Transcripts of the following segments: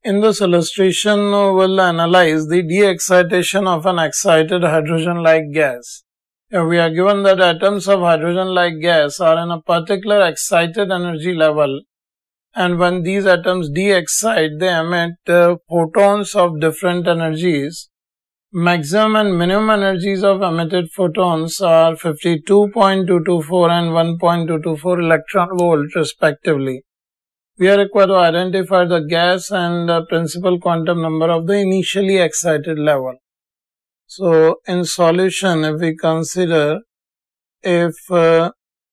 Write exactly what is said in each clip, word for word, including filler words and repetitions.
in this illustration, we'll analyze the de-excitation of an excited hydrogen-like gas. Here we are given that atoms of hydrogen-like gas are in a particular excited energy level, and when these atoms de-excite, they emit uh, photons of different energies. Maximum and minimum energies of emitted photons are fifty-two point two two four and one point two two four electron volt respectively. We are required to identify the gas and the principal quantum number of the initially excited level. So, in solution, if we consider if uh,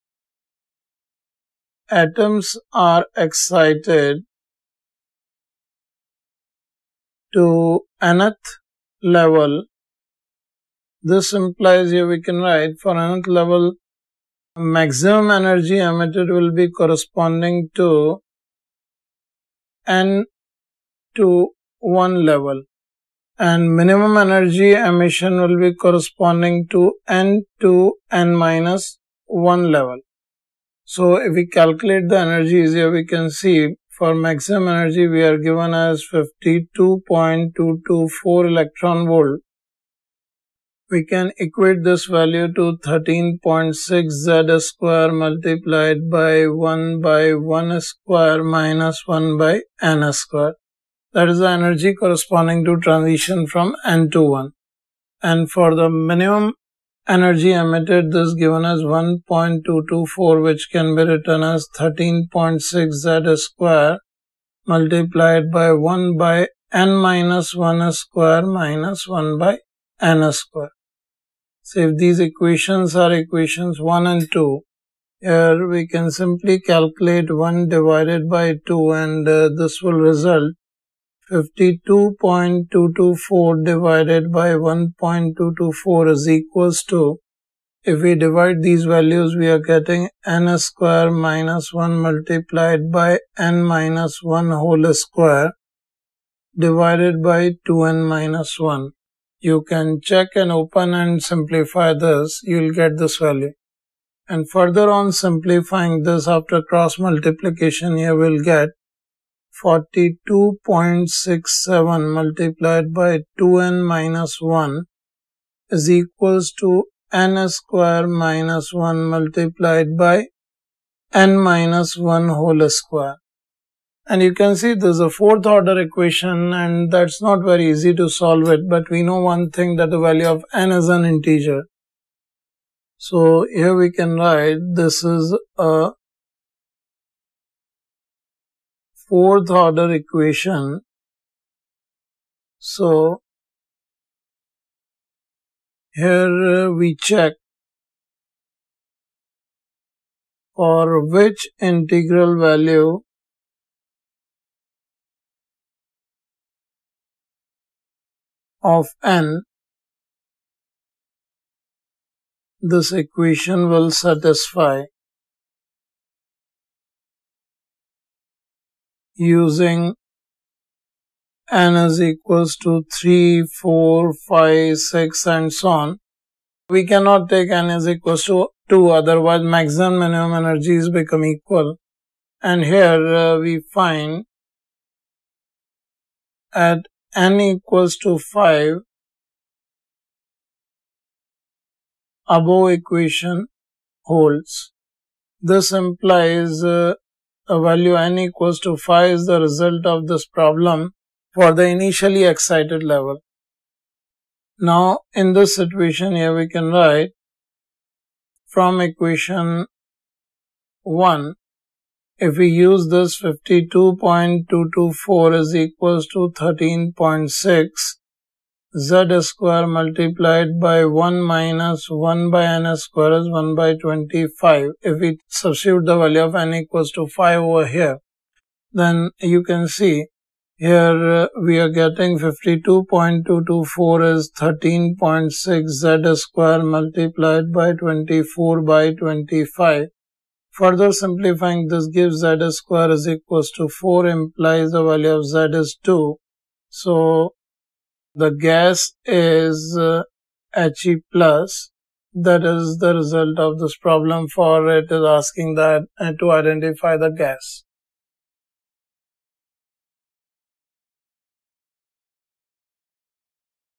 atoms are excited to nth level, this implies here we can write for nth level, maximum energy emitted will be corresponding to n to one level, and minimum energy emission will be corresponding to n to n minus one level. So if we calculate the energies here, we can see for maximum energy we are given as fifty-two point two two four electron volt. We can equate this value to thirteen point six Z square multiplied by one by one square minus one by n square. That is the energy corresponding to transition from n to one. And for the minimum energy emitted, this is given as one point two two four, which can be written as thirteen point six Z square multiplied by one by n minus one square minus one by n square. So if these equations are equations one and two, here we can simply calculate one divided by two, and uh, this will result fifty-two point two two four divided by one point two two four is equals to, if we divide these values, we are getting n square minus one multiplied by n minus one whole square divided by two n minus one. You can check and open and simplify this, you will get this value. And further on simplifying this after cross multiplication, you will get forty-two point six seven multiplied by two n minus one is equals to n square minus one multiplied by n minus one whole square. And you can see this is a fourth order equation, and that's not very easy to solve it, but we know one thing, that the value of n is an integer. So here we can write this is a fourth order equation. So here we check for which integral value of n this equation will satisfy. Using n is equals to three, four, five, six and so on. We cannot take n is equals to two, otherwise maximum minimum energies become equal. And here uh, we find at n equals to five, above equation holds. This implies uh, a value n equals to five is the result of this problem for the initially excited level. Now in this situation here we can write from equation one, if we use this fifty-two point two two four is equals to thirteen point six Z square multiplied by one minus one by n square is one by twenty-five. If we substitute the value of n equals to five over here, then you can see here uh, we are getting fifty-two point two two four is thirteen point six Z square multiplied by twenty-four by twenty-five. Further simplifying, this gives Z square is equals to four, implies the value of Z is two. So the gas is uh, He plus. That is the result of this problem, for it is asking that uh, to identify the gas.